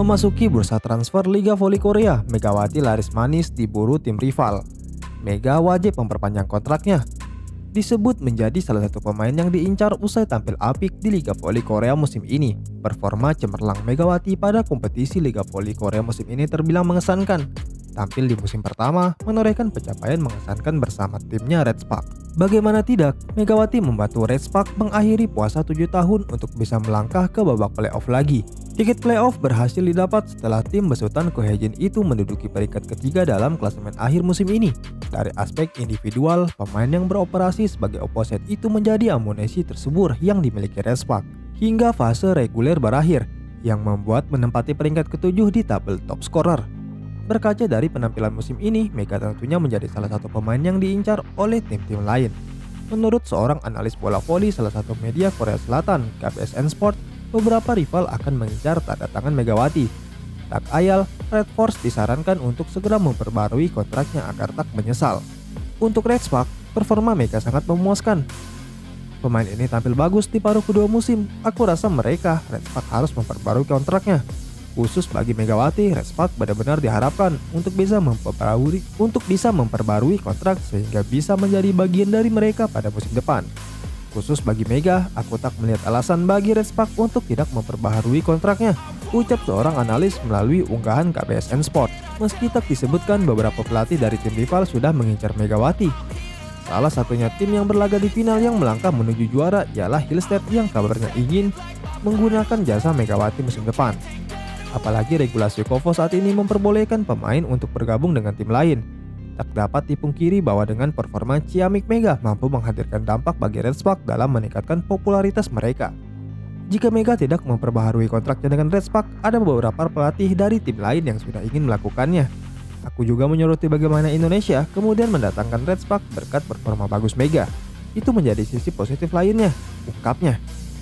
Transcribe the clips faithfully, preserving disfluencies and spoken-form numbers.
Memasuki bursa transfer Liga Voli Korea, Megawati laris manis diburu tim rival. Mega wajib memperpanjang kontraknya. Disebut menjadi salah satu pemain yang diincar usai tampil apik di Liga Voli Korea musim ini. Performa cemerlang Megawati pada kompetisi Liga Voli Korea musim ini terbilang mengesankan. Tampil di musim pertama, menorehkan pencapaian mengesankan bersama timnya Red Spark. Bagaimana tidak, Megawati membantu Red Spark mengakhiri puasa tujuh tahun untuk bisa melangkah ke babak playoff lagi. Tiket playoff berhasil didapat setelah tim besutan Kohejin itu menduduki peringkat ketiga dalam klasemen akhir musim ini. Dari aspek individual, pemain yang beroperasi sebagai opposite itu menjadi amunisi tersebur yang dimiliki Red Spark hingga fase reguler berakhir, yang membuat menempati peringkat ketujuh di tabel top scorer. Berkaca dari penampilan musim ini, Mega tentunya menjadi salah satu pemain yang diincar oleh tim-tim lain. Menurut seorang analis bola voli salah satu media Korea Selatan, K B S N Sport, beberapa rival akan mengincar tanda tangan Megawati. Tak ayal, Red Force disarankan untuk segera memperbarui kontraknya agar tak menyesal. Untuk Red Spark, performa Mega sangat memuaskan. Pemain ini tampil bagus di paruh kedua musim. Aku rasa mereka, Red Spark, harus memperbarui kontraknya. Khusus bagi Megawati, Red Spark benar-benar diharapkan untuk bisa memperbarui untuk bisa memperbarui kontrak sehingga bisa menjadi bagian dari mereka pada musim depan. Khusus bagi Mega, aku tak melihat alasan bagi Red Spark untuk tidak memperbaharui kontraknya, ucap seorang analis melalui unggahan K B S N Sport. Meski tak disebutkan, beberapa pelatih dari tim rival sudah mengincar Megawati. Salah satunya tim yang berlaga di final yang melangkah menuju juara ialah Hillstead yang kabarnya ingin menggunakan jasa Megawati musim depan. Apalagi regulasi Kovo saat ini memperbolehkan pemain untuk bergabung dengan tim lain. Tak dapat dipungkiri bahwa dengan performa ciamik Mega mampu menghadirkan dampak bagi Red Spark dalam meningkatkan popularitas mereka. Jika Mega tidak memperbaharui kontraknya dengan Red Spark, ada beberapa pelatih dari tim lain yang sudah ingin melakukannya. Aku juga menyoroti bagaimana Indonesia kemudian mendatangkan Red Spark berkat performa bagus Mega. Itu menjadi sisi positif lainnya, ungkapnya.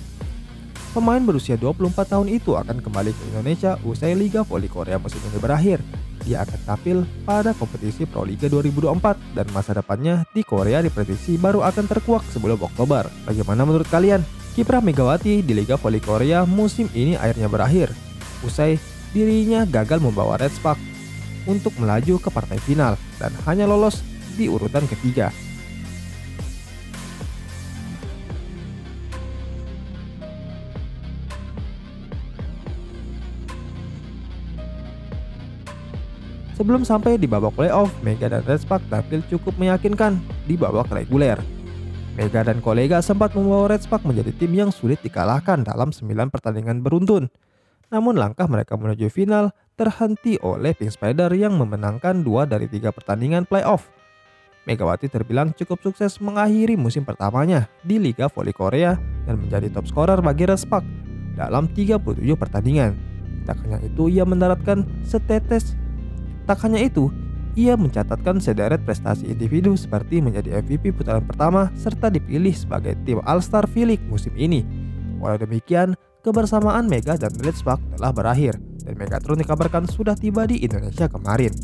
Pemain berusia dua puluh empat tahun itu akan kembali ke Indonesia usai Liga Voli Korea musim ini berakhir. Dia akan tampil pada kompetisi Pro Liga dua ribu dua puluh empat dan masa depannya di Korea diprediksi baru akan terkuak sebelum Oktober. Bagaimana menurut kalian? Kiprah Megawati di Liga Voli Korea musim ini akhirnya berakhir usai dirinya gagal membawa Red Spark untuk melaju ke partai final dan hanya lolos di urutan ketiga. Sebelum sampai di babak playoff, Mega dan Red Spark tampil cukup meyakinkan di babak reguler. Mega dan kolega sempat membawa Red Spark menjadi tim yang sulit dikalahkan dalam sembilan pertandingan beruntun. Namun langkah mereka menuju final terhenti oleh Pink Spider yang memenangkan dua dari tiga pertandingan playoff. Megawati terbilang cukup sukses mengakhiri musim pertamanya di Liga Voli Korea dan menjadi top scorer bagi Red Spark dalam tiga puluh tujuh pertandingan. Tak hanya itu, ia mendaratkan setetes Tak hanya itu, ia mencatatkan sederet prestasi individu seperti menjadi M V P putaran pertama serta dipilih sebagai tim All-Star V-League musim ini. Walau demikian, kebersamaan Mega dan Red Spark telah berakhir dan Megatron dikabarkan sudah tiba di Indonesia kemarin.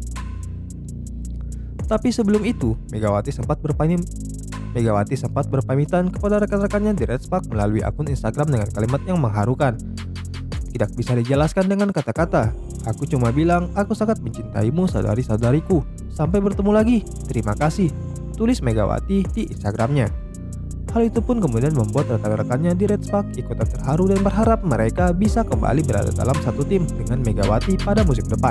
Tapi sebelum itu, Megawati sempat berpamit Megawati sempat berpamitan kepada rekan-rekannya di Red Spark melalui akun Instagram dengan kalimat yang mengharukan. Tidak bisa dijelaskan dengan kata-kata. Aku cuma bilang, aku sangat mencintaimu saudari-saudariku. Sampai bertemu lagi. Terima kasih. Tulis Megawati di Instagramnya. Hal itu pun kemudian membuat rekan-rekannya di Red Spark ikutan terharu dan berharap mereka bisa kembali berada dalam satu tim dengan Megawati pada musim depan.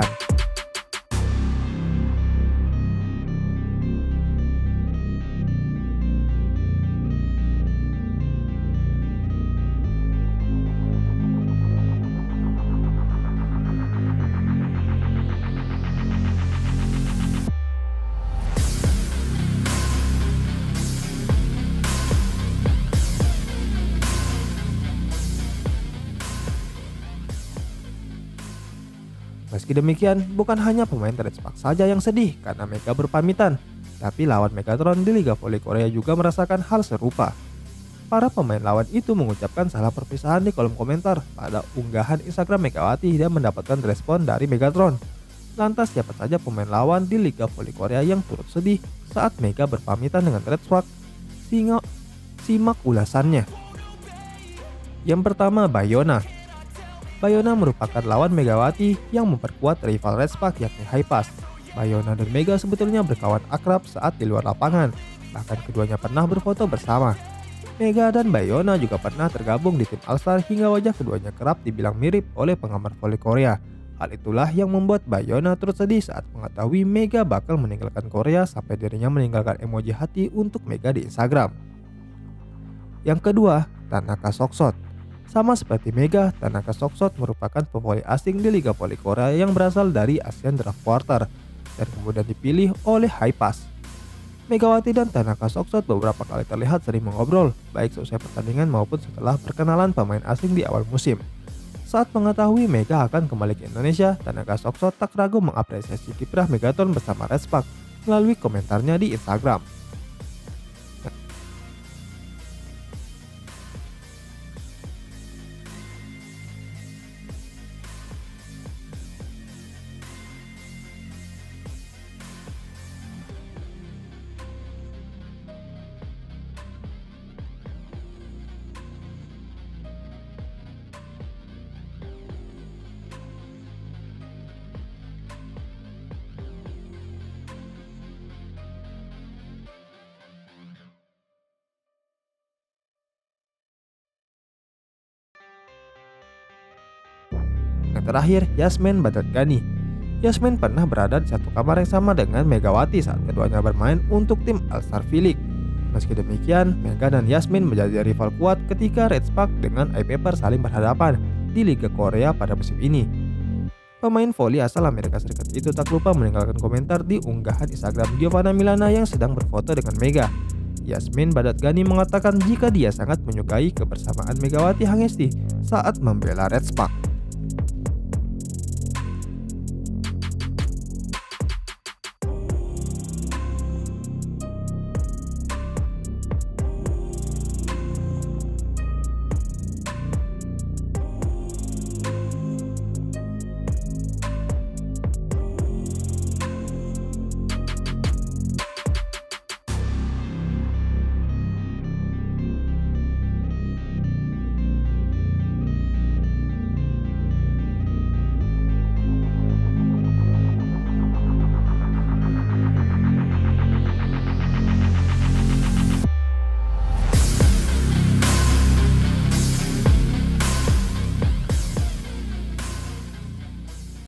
Meski demikian, bukan hanya pemain Red Spark saja yang sedih karena Mega berpamitan, tapi lawan Megatron di Liga Voli Korea juga merasakan hal serupa. Para pemain lawan itu mengucapkan salah perpisahan di kolom komentar pada unggahan Instagram Megawati dan mendapatkan respon dari Megatron. Lantas siapa saja pemain lawan di Liga Voli Korea yang turut sedih saat Mega berpamitan dengan Red Spark? Singa, simak ulasannya. Yang pertama, Bayona. Bayona merupakan lawan Megawati yang memperkuat rival Red Spark yakni Hypas. Bayona dan Mega sebetulnya berkawan akrab saat di luar lapangan, bahkan keduanya pernah berfoto bersama. Mega dan Bayona juga pernah tergabung di tim All-Star hingga wajah keduanya kerap dibilang mirip oleh penggemar voli Korea. Hal itulah yang membuat Bayona turut sedih saat mengetahui Mega bakal meninggalkan Korea sampai dirinya meninggalkan emoji hati untuk Mega di Instagram. Yang kedua, Tanaka Soksot. Sama seperti Mega, Tanaka Soksot merupakan pevoli asing di Liga Voli Korea yang berasal dari Asian Draft Quarter dan kemudian dipilih oleh Hypas. Megawati dan Tanaka Soksot beberapa kali terlihat sering mengobrol, baik selesai pertandingan maupun setelah perkenalan pemain asing di awal musim. Saat mengetahui Mega akan kembali ke Indonesia, Tanaka Soksot tak ragu mengapresiasi kiprah Megaton bersama Red Spark melalui komentarnya di Instagram. Yang terakhir, Yasmin Badatkani. Yasmin pernah berada di satu kamar yang sama dengan Megawati saat keduanya bermain untuk tim All-Star V-League. Meski demikian, Mega dan Yasmin menjadi rival kuat ketika Red Spark dengan iPaper saling berhadapan di Liga Korea pada musim ini. Pemain voli asal Amerika Serikat itu tak lupa meninggalkan komentar di unggahan Instagram Giovanna Milana yang sedang berfoto dengan Mega. Yasmin Badatkani mengatakan jika dia sangat menyukai kebersamaan Megawati Hangesti saat membela Red Spark.